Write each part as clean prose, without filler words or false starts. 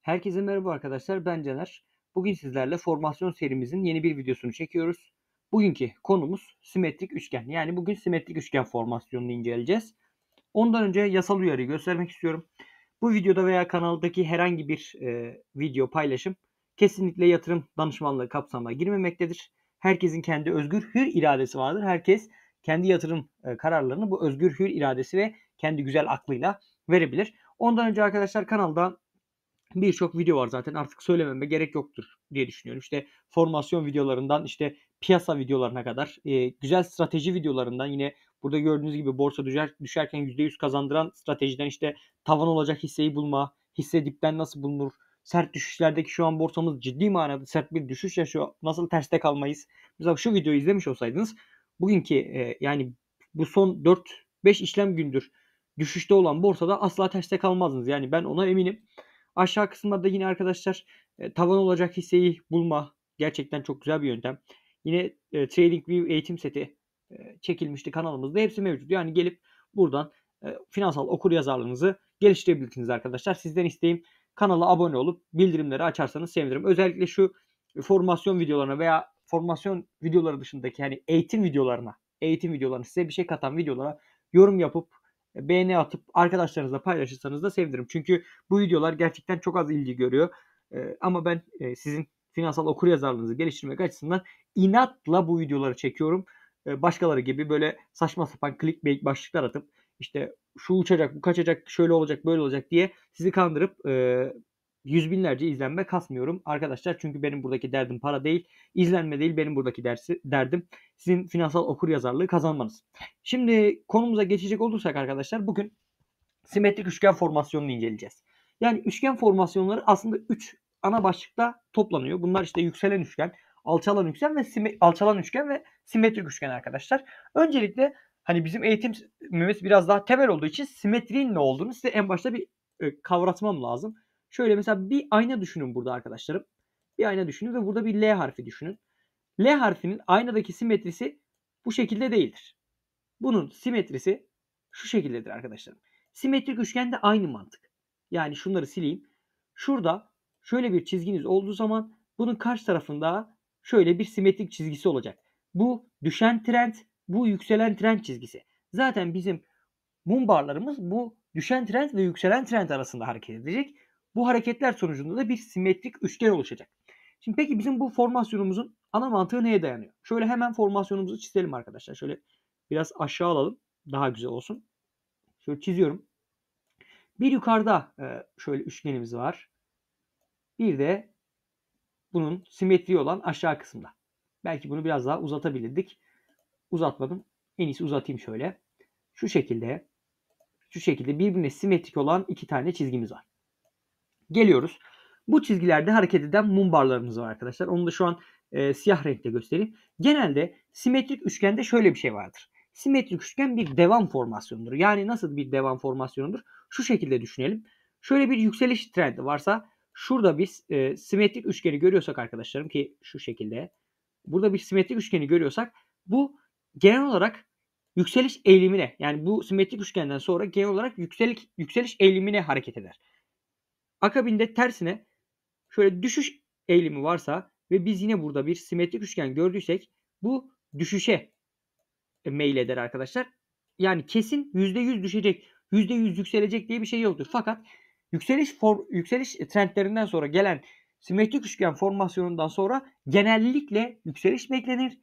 Herkese merhaba arkadaşlar, ben Caner. Bugün sizlerle formasyon serimizin yeni bir videosunu çekiyoruz. Bugünkü konumuz simetrik üçgen. Yani bugün simetrik üçgen formasyonunu inceleyeceğiz. Ondan önce yasal uyarıyı göstermek istiyorum. Bu videoda veya kanaldaki herhangi bir video paylaşım kesinlikle yatırım danışmanlığı kapsamına girmemektedir. Herkesin kendi özgür hür iradesi vardır. Herkes kendi yatırım kararlarını bu özgür hür iradesi ve kendi güzel aklıyla verebilir. Ondan önce arkadaşlar kanalda birçok video var zaten, artık söylememe gerek yoktur diye düşünüyorum. İşte formasyon videolarından işte piyasa videolarına kadar, güzel strateji videolarından, yine burada gördüğünüz gibi borsa düşerken %100 kazandıran stratejiden, işte tavan olacak hisseyi bulma, hisse dipten nasıl bulunur, sert düşüşlerdeki şu an borsamız ciddi manada sert bir düşüş yaşıyor, nasıl terste kalmayız. Mesela şu videoyu izlemiş olsaydınız bugünkü yani bu son 4-5 işlem gündür düşüşte olan borsada asla terste kalmazdınız. Yani ben ona eminim. Aşağı kısımda da yine arkadaşlar tavan olacak hisseyi bulma gerçekten çok güzel bir yöntem. Yine TradingView eğitim seti çekilmişti kanalımızda. Hepsi mevcut. Yani gelip buradan finansal okuryazarlığınızı geliştirebilirsiniz arkadaşlar. Sizden isteğim, kanala abone olup bildirimleri açarsanız sevinirim. Özellikle şu formasyon videolarına veya formasyon videoları dışındaki hani eğitim videolarına size bir şey katan videolara yorum yapıp beğeni atıp arkadaşlarınızla paylaşırsanız da sevinirim. Çünkü bu videolar gerçekten çok az ilgi görüyor. Ama ben sizin finansal okuryazarlığınızı geliştirmek açısından inatla bu videoları çekiyorum. Başkaları gibi böyle saçma sapan clickbait başlıklar atıp işte şu uçacak, bu kaçacak, şöyle olacak, böyle olacak diye sizi kandırıp yüz binlerce izlenme kasmıyorum arkadaşlar. Çünkü benim buradaki derdim para değil, izlenme değil. Benim buradaki derdim sizin finansal okuryazarlığı kazanmanız. Şimdi konumuza geçecek olursak arkadaşlar, bugün simetrik üçgen formasyonunu inceleyeceğiz. Yani üçgen formasyonları aslında 3 ana başlıkta toplanıyor. Bunlar işte yükselen üçgen, alçalan üçgen ve simetrik üçgen arkadaşlar. Öncelikle hani bizim eğitimimiz biraz daha temel olduğu için simetriğin ne olduğunu size en başta bir kavratmam lazım. Şöyle mesela bir ayna düşünün burada arkadaşlarım. Bir ayna düşünün ve burada bir L harfi düşünün. L harfinin aynadaki simetrisi bu şekilde değildir. Bunun simetrisi şu şekildedir arkadaşlar. Simetrik üçgende aynı mantık. Yani şunları sileyim. Şurada şöyle bir çizginiz olduğu zaman bunun karşı tarafında şöyle bir simetrik çizgisi olacak. Bu düşen trend, bu yükselen trend çizgisi. Zaten bizim mum barlarımız bu düşen trend ve yükselen trend arasında hareket edecek. Bu hareketler sonucunda da bir simetrik üçgen oluşacak. Şimdi peki bizim bu formasyonumuzun ana mantığı neye dayanıyor? Şöyle hemen formasyonumuzu çizelim arkadaşlar. Şöyle biraz aşağı alalım. Daha güzel olsun. Şöyle çiziyorum. Bir yukarıda şöyle üçgenimiz var. Bir de bunun simetri olan aşağı kısımda. Belki bunu biraz daha uzatabilirdik. Uzatmadım. En iyisi uzatayım şöyle. Şu şekilde, şu şekilde birbirine simetrik olan iki tane çizgimiz var. Geliyoruz. Bu çizgilerde hareket eden mum barlarımız var arkadaşlar. Onu da şu an siyah renkte göstereyim. Genelde simetrik üçgende şöyle bir şey vardır. Simetrik üçgen bir devam formasyonudur. Yani nasıl bir devam formasyonudur? Şu şekilde düşünelim. Şöyle bir yükseliş trendi varsa şurada biz simetrik üçgeni görüyorsak arkadaşlarım, ki şu şekilde burada bir simetrik üçgeni görüyorsak bu genel olarak yükseliş eğilimine, yani bu simetrik üçgenden sonra genel olarak yükseliş eğilimine hareket eder. Akabinde tersine şöyle düşüş eğilimi varsa ve biz yine burada bir simetrik üçgen gördüysek bu düşüşe meyleder arkadaşlar. Yani kesin %100 düşecek, %100 yükselecek diye bir şey yoktur. Fakat yükseliş trendlerinden sonra gelen simetrik üçgen formasyonundan sonra genellikle yükseliş beklenir.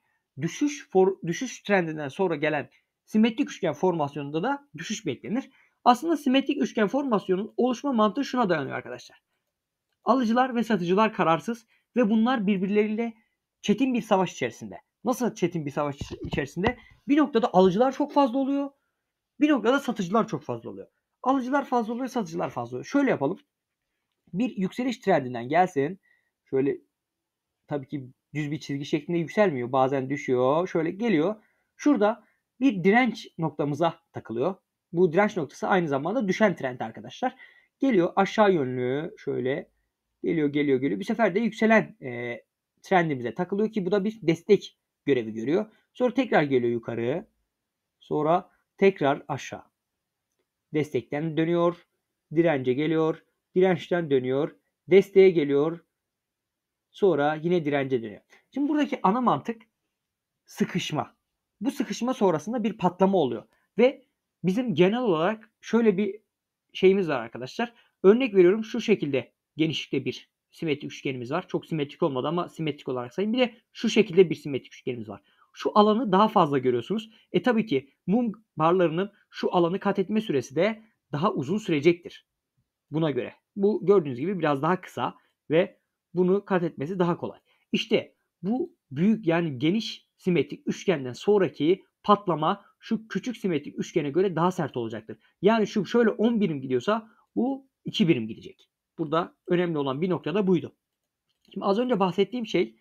Düşüş trendinden sonra gelen simetrik üçgen formasyonunda da düşüş beklenir. Aslında simetrik üçgen formasyonunun oluşma mantığı şuna dayanıyor arkadaşlar. Alıcılar ve satıcılar kararsız ve bunlar birbirleriyle çetin bir savaş içerisinde. Nasıl çetin bir savaş içerisinde? Bir noktada alıcılar çok fazla oluyor. Bir noktada satıcılar çok fazla oluyor. Alıcılar fazla oluyor, satıcılar fazla oluyor. Şöyle yapalım. Bir yükseliş trendinden gelsin. Şöyle, tabii ki düz bir çizgi şeklinde yükselmiyor. Bazen düşüyor. Şöyle geliyor. Şurada bir direnç noktamıza takılıyor. Bu direnç noktası aynı zamanda düşen trend arkadaşlar. Geliyor aşağı yönlü şöyle geliyor. Bir sefer de yükselen trendimize takılıyor ki bu da bir destek görevi görüyor. Sonra tekrar geliyor yukarı. Sonra tekrar aşağı. Destekten dönüyor. Dirence geliyor. Dirençten dönüyor. desteğe geliyor. Sonra yine dirence dönüyor. Şimdi buradaki ana mantık sıkışma. Bu sıkışma sonrasında bir patlama oluyor. Ve bizim genel olarak şöyle bir şeyimiz var arkadaşlar. Örnek veriyorum, şu şekilde genişlikte bir simetrik üçgenimiz var. Çok simetrik olmadı ama simetrik olarak sayın. Bir de şu şekilde bir simetrik üçgenimiz var. Şu alanı daha fazla görüyorsunuz. Tabii ki mum barlarının şu alanı kat etme süresi de daha uzun sürecektir. Buna göre. Bu gördüğünüz gibi biraz daha kısa ve bunu kat etmesi daha kolay. İşte bu büyük, yani geniş simetrik üçgenden sonraki patlama şu küçük simetrik üçgene göre daha sert olacaktır. Yani şu şöyle 10 birim gidiyorsa bu 2 birim gidecek. Burada önemli olan bir nokta da buydu. Şimdi az önce bahsettiğim şey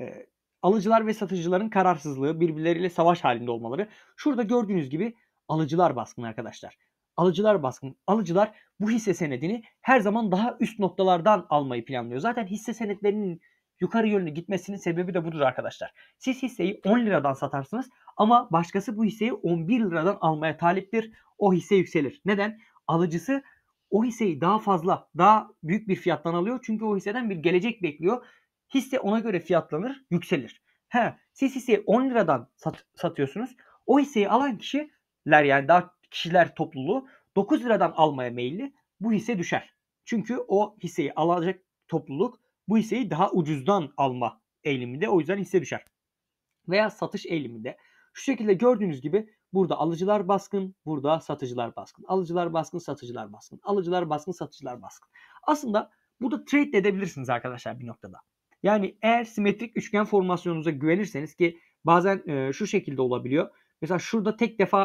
alıcılar ve satıcıların kararsızlığı, birbirleriyle savaş halinde olmaları. Şurada gördüğünüz gibi alıcılar baskın arkadaşlar. Alıcılar baskın. Alıcılar bu hisse senedini her zaman daha üst noktalardan almayı planlıyor. Zaten hisse senetlerinin yukarı yönlü gitmesinin sebebi de budur arkadaşlar. Siz hisseyi 10 liradan satarsınız ama başkası bu hisseyi 11 liradan almaya taliptir. O hisse yükselir. Neden? Alıcısı o hisseyi daha fazla, daha büyük bir fiyattan alıyor. Çünkü o hisseden bir gelecek bekliyor. Hisse ona göre fiyatlanır, yükselir. Siz hisseyi 10 liradan satıyorsunuz. O hisseyi alan kişiler, yani daha kişiler topluluğu 9 liradan almaya meyilli. Bu hisse düşer. Çünkü o hisseyi alacak topluluk bu hisseyi daha ucuzdan alma eğiliminde. O yüzden hisse düşer. Veya satış eğiliminde. Şu şekilde gördüğünüz gibi burada alıcılar baskın, burada satıcılar baskın. Alıcılar baskın, satıcılar baskın. Alıcılar baskın, satıcılar baskın. Aslında burada trade edebilirsiniz arkadaşlar bir noktada. Yani eğer simetrik üçgen formasyonunuza güvenirseniz, ki bazen şu şekilde olabiliyor. Mesela şurada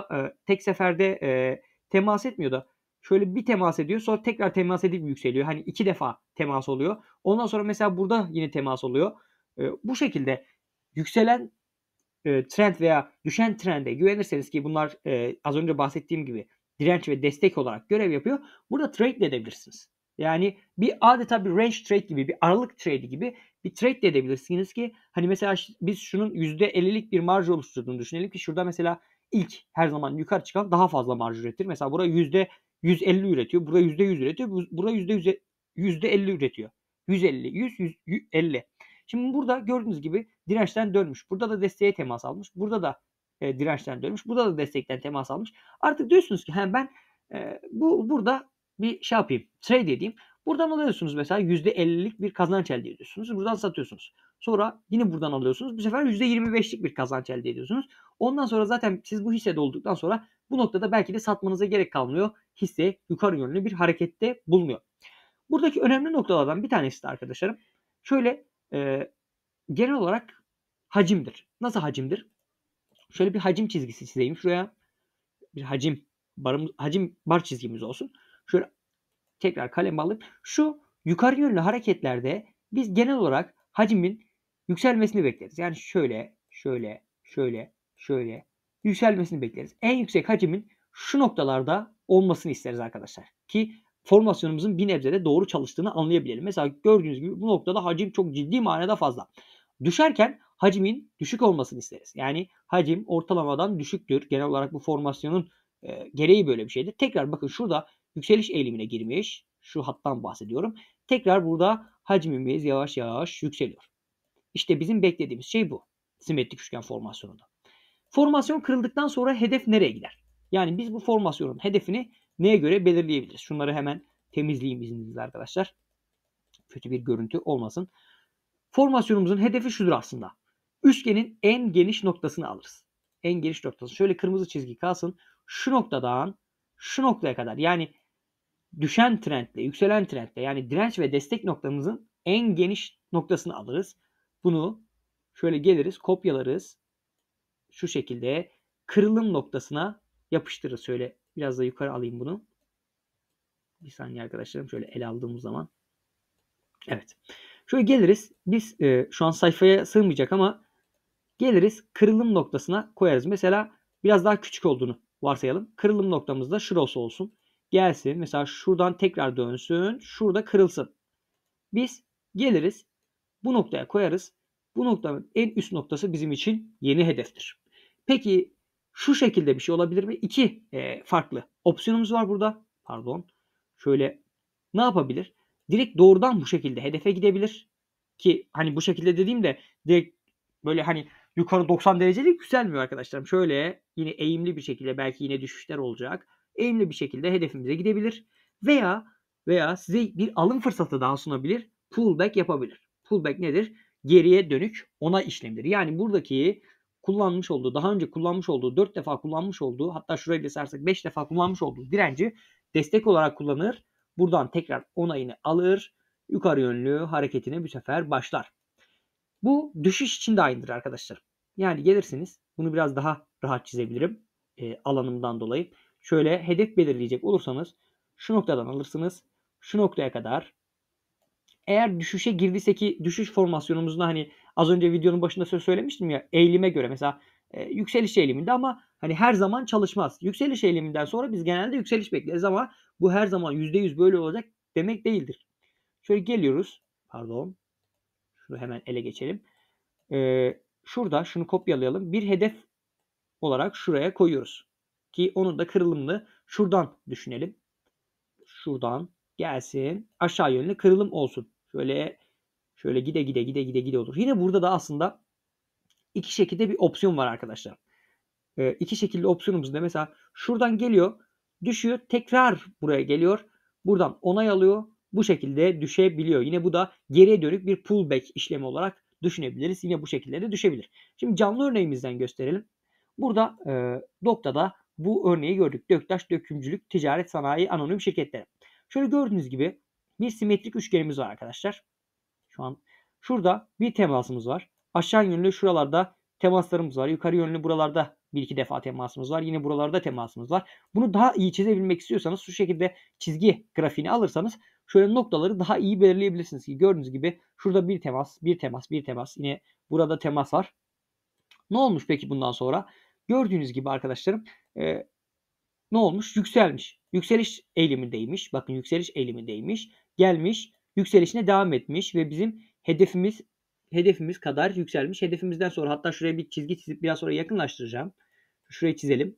tek seferde temas etmiyor da şöyle bir temas ediyor, sonra tekrar temas edip yükseliyor. Hani 2 defa temas oluyor. Ondan sonra mesela burada yine temas oluyor. Bu şekilde yükselen trend veya düşen trende güvenirseniz, ki bunlar az önce bahsettiğim gibi direnç ve destek olarak görev yapıyor. Burada trade de edebilirsiniz. Yani bir adeta bir range trade gibi, bir aralık trade gibi bir trade de edebilirsiniz ki hani mesela biz şunun %50'lik bir marj oluşturduğunu düşünelim ki şurada mesela ilk her zaman yukarı çıkan daha fazla marj üretir. Mesela buraya %150 üretiyor. Buraya %100 üretiyor. Buraya %50 üretiyor. 150, 100, 150. Şimdi burada gördüğünüz gibi dirençten dönmüş. Burada da desteğe temas almış. Burada da dirençten dönmüş. Burada da destekten temas almış. Artık diyorsunuz ki ben burada bir şey yapayım. Trade edeyim. Buradan alıyorsunuz mesela %50'lik bir kazanç elde ediyorsunuz. Buradan satıyorsunuz. Sonra yine buradan alıyorsunuz. Bu sefer %25'lik bir kazanç elde ediyorsunuz. Ondan sonra zaten siz bu hissede olduktan sonra bu noktada belki de satmanıza gerek kalmıyor. Hisse yukarı yönlü bir harekette bulunuyor. Buradaki önemli noktalardan bir tanesi de arkadaşlarım şöyle genel olarak hacimdir. Nasıl hacimdir? Şöyle bir hacim çizgisi çizeyim. Şuraya bir hacim bar çizgimiz olsun. Şöyle tekrar kalem alıp şu yukarı yönlü hareketlerde biz genel olarak hacmin yükselmesini bekleriz. Yani şöyle yükselmesini bekleriz. En yüksek hacimin şu noktalarda olmasını isteriz arkadaşlar. Ki formasyonumuzun bir nebzede doğru çalıştığını anlayabilelim. Mesela gördüğünüz gibi bu noktada hacim çok ciddi manada fazla. Düşerken hacimin düşük olmasını isteriz. Yani hacim ortalamadan düşüktür. Genel olarak bu formasyonun gereği böyle bir şeydir. Tekrar bakın şurada yükseliş eğilimine girmiş. Şu hattan bahsediyorum. Tekrar burada hacmimiz yavaş yavaş yükseliyor. İşte bizim beklediğimiz şey bu. Simetrik üçgen formasyonunda. Formasyon kırıldıktan sonra hedef nereye gider? Yani biz bu formasyonun hedefini neye göre belirleyebiliriz? Şunları hemen temizleyeyim izninizle arkadaşlar. Kötü bir görüntü olmasın. Formasyonumuzun hedefi şudur aslında. Üçgenin en geniş noktasını alırız. En geniş noktası. Şöyle kırmızı çizgi kalsın. Şu noktadan şu noktaya kadar, yani düşen trendle, yükselen trendle, yani direnç ve destek noktamızın en geniş noktasını alırız. Bunu şöyle geliriz, kopyalarız. Şu şekilde kırılım noktasına yapıştırırız. Şöyle biraz da yukarı alayım bunu. Bir saniye arkadaşlarım, şöyle ele aldığımız zaman. Evet. Şöyle geliriz. Biz şu an sayfaya sığmayacak ama geliriz kırılım noktasına koyarız. Mesela biraz daha küçük olduğunu varsayalım. Kırılım noktamız da şurası olsun. Gelsin. Mesela şuradan tekrar dönsün. Şurada kırılsın. Biz geliriz. Bu noktaya koyarız. Bu noktanın en üst noktası bizim için yeni hedeftir. Peki şu şekilde bir şey olabilir mi? İki farklı opsiyonumuz var burada. Pardon. Şöyle ne yapabilir? direkt doğrudan bu şekilde hedefe gidebilir. Ki hani bu şekilde dediğimde direkt böyle hani yukarı 90 derecelik yükselmiyor arkadaşlarım. Şöyle yine eğimli bir şekilde, belki yine düşüşler olacak. Eğimli bir şekilde hedefimize gidebilir. Veya size bir alım fırsatı daha sunabilir. Pullback yapabilir. Pullback nedir? Geriye dönük onay işlemidir. Yani buradaki kullanmış olduğu, daha önce kullanmış olduğu, 4 defa kullanmış olduğu, hatta şurayı da sarsak 5 defa kullanmış olduğu direnci destek olarak kullanır. Buradan tekrar onayını alır. Yukarı yönlü hareketine bu sefer başlar. Bu düşüş için de aynıdır arkadaşlar. Yani gelirsiniz, bunu biraz daha rahat çizebilirim alanımdan dolayı. Şöyle hedef belirleyecek olursanız şu noktadan alırsınız. Şu noktaya kadar. Eğer düşüşe girdiyse, ki düşüş formasyonumuzda hani az önce videonun başında söz söylemiştim ya, eğilime göre mesela yükseliş eğiliminde, ama hani her zaman çalışmaz. Yükseliş eğiliminden sonra biz genelde yükseliş bekleriz, ama bu her zaman %100 böyle olacak demek değildir. Şöyle geliyoruz. Pardon. Şunu hemen ele geçelim. Şurada şunu kopyalayalım. Bir hedef olarak şuraya koyuyoruz. Ki onun da kırılımını şuradan düşünelim. Şuradan gelsin. Aşağı yönlü kırılım olsun. Şöyle gide olur. Yine burada da aslında iki şekilde bir opsiyon var arkadaşlar. İki şekilde opsiyonumuzda mesela şuradan geliyor, düşüyor, tekrar buraya geliyor. Buradan onay alıyor. Bu şekilde düşebiliyor. Yine bu da geriye dönük bir pullback işlemi olarak düşünebiliriz. Yine bu şekilde de düşebilir. Şimdi canlı örneğimizden gösterelim. Burada Dokta'da bu örneği gördük. Döktaş Dökümcülük Ticaret Sanayi Anonim Şirketleri. Şöyle gördüğünüz gibi bir simetrik üçgenimiz var arkadaşlar. Şu an şurada bir temasımız var. Aşağı yönlü şuralarda temaslarımız var. Yukarı yönlü buralarda bir iki defa temasımız var. Yine buralarda temasımız var. Bunu daha iyi çizebilmek istiyorsanız şu şekilde çizgi grafiğini alırsanız şöyle noktaları daha iyi belirleyebilirsiniz. Gördüğünüz gibi şurada bir temas, bir temas, bir temas. Yine burada temas var. Ne olmuş peki bundan sonra? Gördüğünüz gibi arkadaşlarım ne olmuş? Yükselmiş. Yükseliş eğilimindeymiş. Bakın yükseliş eğilimindeymiş. Gelmiş, yükselişine devam etmiş ve bizim hedefimiz kadar yükselmiş. Hedefimizden sonra hatta şuraya bir çizgi çizip biraz sonra yakınlaştıracağım. Şurayı çizelim.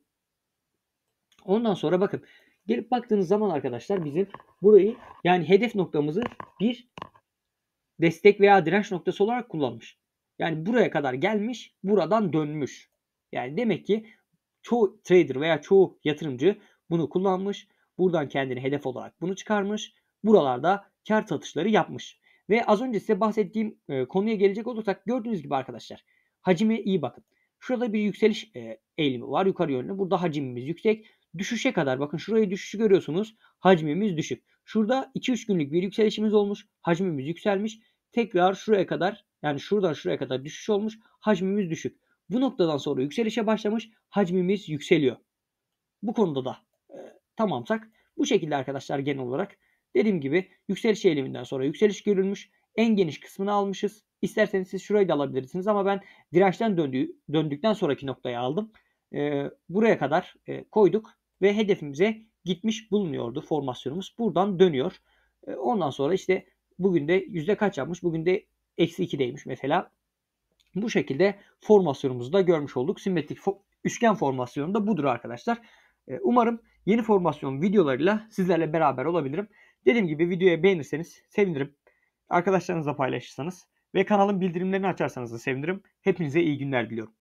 Ondan sonra bakın, gelip baktığınız zaman arkadaşlar bizim burayı, yani hedef noktamızı bir destek veya direnç noktası olarak kullanmış. Yani buraya kadar gelmiş, buradan dönmüş. Yani demek ki çoğu trader veya çoğu yatırımcı bunu kullanmış. Buradan kendini hedef olarak bunu çıkarmış. Buralarda kar satışları yapmış. Ve az önce size bahsettiğim konuya gelecek olursak, gördüğünüz gibi arkadaşlar, hacime iyi bakın. Şurada bir yükseliş eğilimi var yukarı yönlü. Burada hacimimiz yüksek. Düşüşe kadar bakın, şurayı düşüşü görüyorsunuz. Hacmimiz düşük. Şurada 2-3 günlük bir yükselişimiz olmuş. Hacmimiz yükselmiş. Tekrar şuraya kadar, yani şuradan şuraya kadar düşüş olmuş. Hacmimiz düşük. Bu noktadan sonra yükselişe başlamış. Hacmimiz yükseliyor. Bu konuda da tamamsak bu şekilde arkadaşlar, genel olarak dediğim gibi yükseliş eğiliminden sonra yükseliş görülmüş. En geniş kısmını almışız. İsterseniz siz şurayı da alabilirsiniz, ama ben dirençten döndükten sonraki noktayı aldım. Buraya kadar koyduk ve hedefimize gitmiş bulunuyordu formasyonumuz. Buradan dönüyor. Ondan sonra işte bugün de yüzde kaç yapmış? Bugün de -2'deymiş mesela. Bu şekilde formasyonumuzu da görmüş olduk. Simetrik üçgen formasyonu da budur arkadaşlar. Umarım yeni formasyon videolarıyla sizlerle beraber olabilirim. Dediğim gibi videoyu beğenirseniz sevinirim. Arkadaşlarınızla paylaşırsanız ve kanalın bildirimlerini açarsanız da sevinirim. Hepinize iyi günler diliyorum.